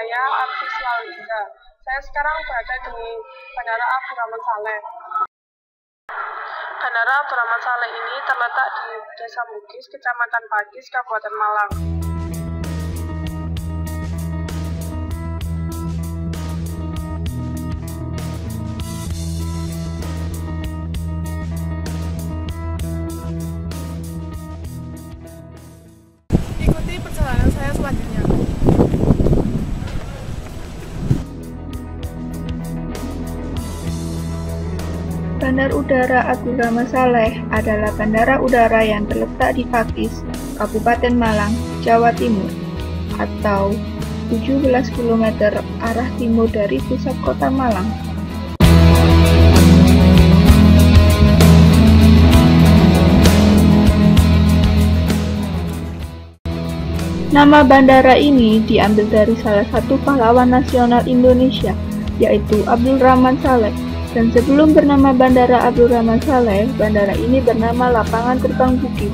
saya Arfi Slawinda. Saya sekarang berada di Bandara Abdurrahman Saleh. Bandara Abdurrahman Saleh ini terletak di Desa Bugis, Kecamatan Pakis, Kabupaten Malang. Ikuti perjalanan saya selanjutnya. Bandar Udara Abdurrahman Saleh adalah bandara udara yang terletak di Pakis, Kabupaten Malang, Jawa Timur, atau 17 km arah timur dari pusat kota Malang. Nama bandara ini diambil dari salah satu pahlawan nasional Indonesia, yaitu Abdurrahman Saleh. Dan sebelum bernama Bandara Abdurrahman Saleh, bandara ini bernama Lapangan Terbang Bugis.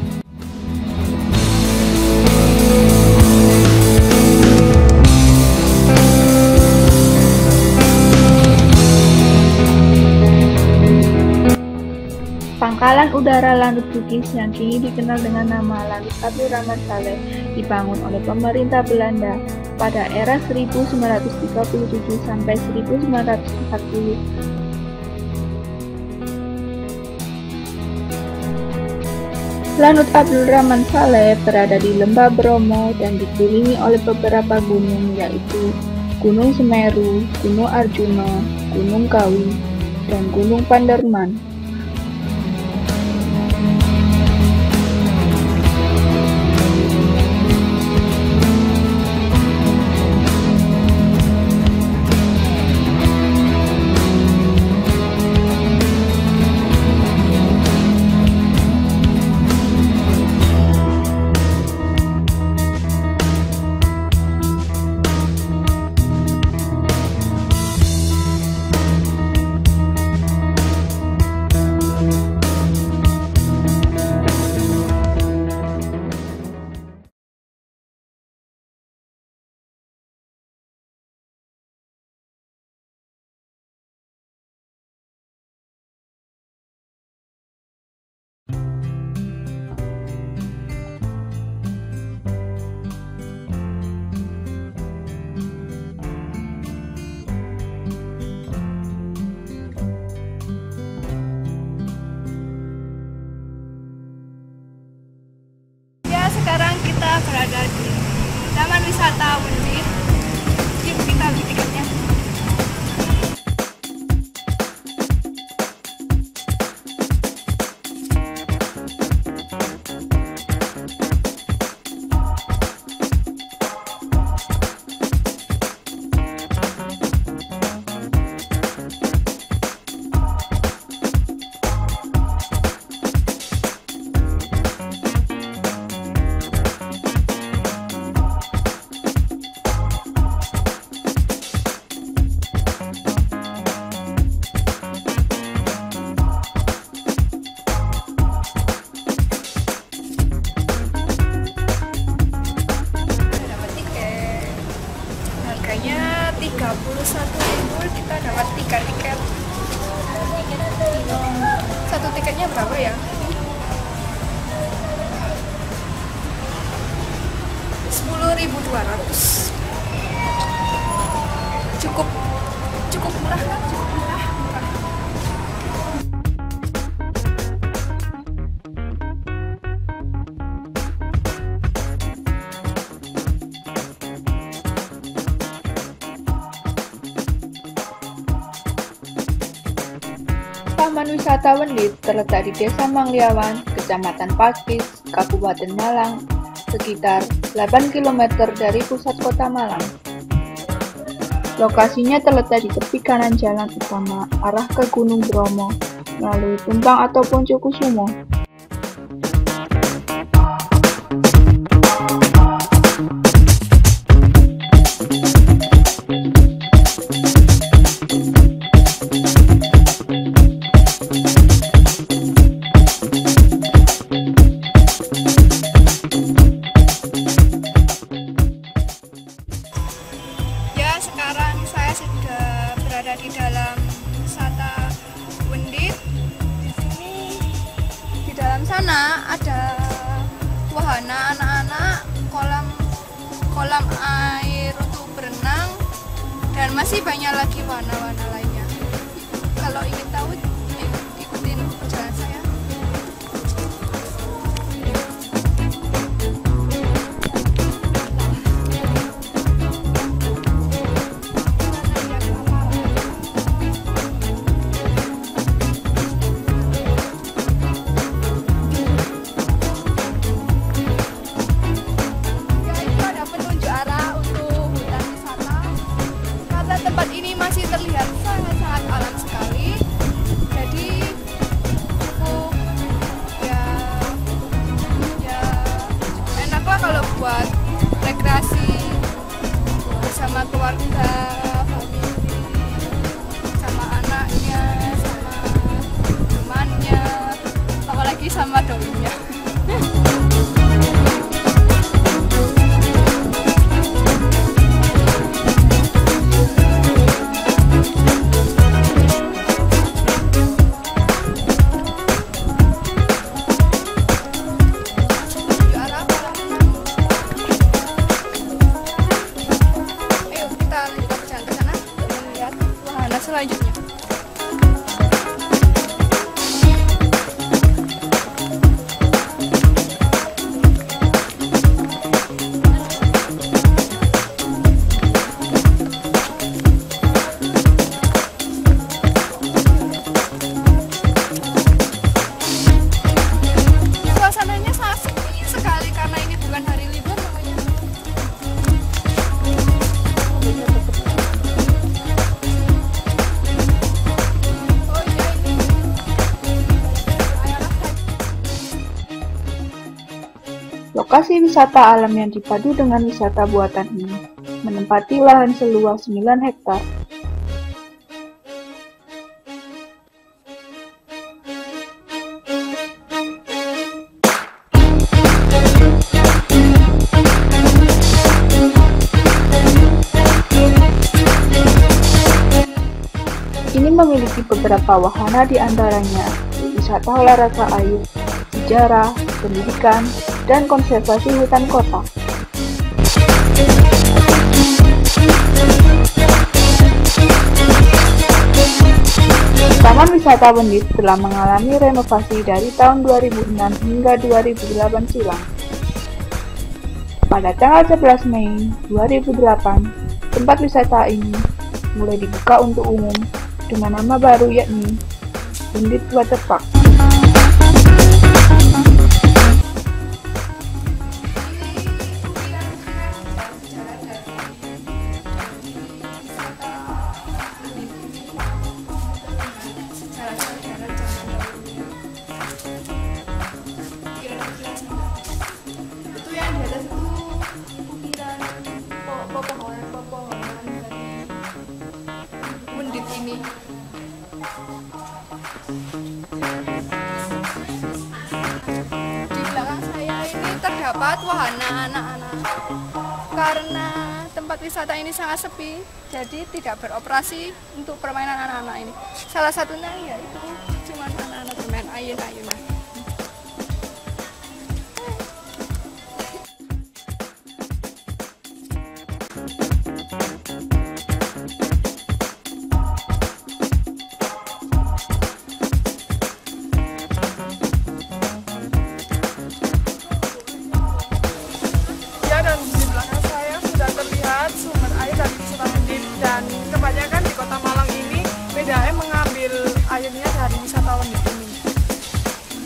Pangkalan udara Lanut Bugis yang kini dikenal dengan nama Lanut Abdurrahman Saleh dibangun oleh pemerintah Belanda pada era 1937 sampai 1940. Lanut Abdurrahman Saleh berada di Lembah Bromo dan dikelilingi oleh beberapa gunung, yaitu Gunung Semeru, Gunung Arjuna, Gunung Kawi, dan Gunung Panderman. Sekarang kita berada di Taman Wisata Wendit. Yuk kita beli tiketnya. Harganya 31.000, kita dapat 3 tiket. Satu tiketnya berapa ya? 10.200. Cukup murah kan? Cukup murah. Taman Wisata Wendit terletak di Desa Mangliawan, Kecamatan Pakis, Kabupaten Malang, sekitar 8 km dari pusat kota Malang. Lokasinya terletak di tepi kanan jalan utama arah ke Gunung Bromo, melalui Tumpang ataupun Cukusumo. berada di dalam wisata Wendit. Di sini di dalam sana ada wahana anak-anak, kolam air untuk berenang, dan masih banyak lagi wahana-wahana lainnya. Kalau ingin tahu, ikutin perjalanan saya. Tempat ini masih terlihat sangat-sangat alam sekali, jadi cukup ya enaklah kalau buat rekreasi bersama keluarga, famili, sama anaknya, sama temannya, apalagi sama doi-nya. Selanjutnya. Suasananya sangat sepi sekali karena ini bukan hari libur namanya. Lokasi wisata alam yang dipadu dengan wisata buatan ini menempati lahan seluas 9 hektar. Ini memiliki beberapa wahana, di antaranya wisata olahraga air, sejarah, pendidikan, dan konservasi hutan kota. Taman Wisata Wendit telah mengalami renovasi dari tahun 2006 hingga 2008 silam. Pada tanggal 11 Mei 2008, tempat wisata ini mulai dibuka untuk umum dengan nama baru, yakni Wendit Waterpark. Wendit ini. Di belakang saya ini terdapat wahana anak-anak. Karena tempat wisata ini sangat sepi, jadi tidak beroperasi untuk permainan anak-anak ini. Salah satunya yaitu cuma anak-anak bermain ayun-ayunan. Sumber air dari wisata Wendit, dan kebanyakan di Kota Malang ini PDAM mengambil airnya dari wisata Wendit ini.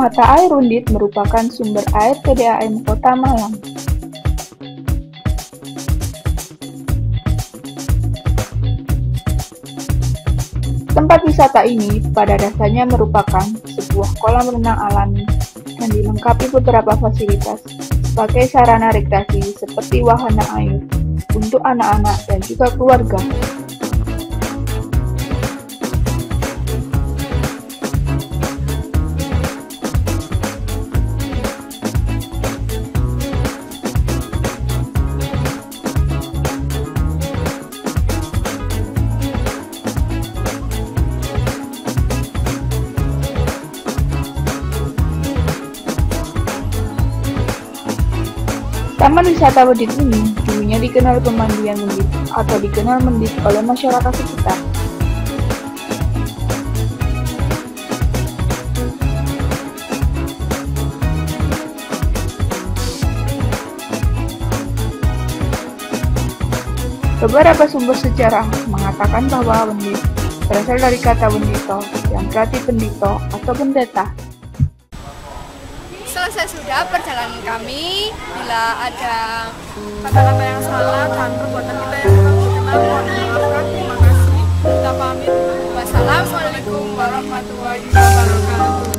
Mata air Undit merupakan sumber air PDAM Kota Malang. Tempat wisata ini pada dasarnya merupakan sebuah kolam renang alami dan dilengkapi beberapa fasilitas sebagai sarana rekreasi seperti wahana air untuk anak-anak dan juga keluarga. Taman wisata Mendit ini dulunya dikenal pemandian Mendit atau dikenal Mendit oleh masyarakat sekitar. Beberapa sumber sejarah mengatakan bahwa Mendit berasal dari kata Wendito yang berarti pendito atau pendeta. Selesai sudah perjalanan kami. Bila ada kata-kata yang salah dan perbuatan kita yang kurang berkenan, mohon dimaafkan. Terima kasih. Kita pamit. Wassalamualaikum warahmatullahi wabarakatuh.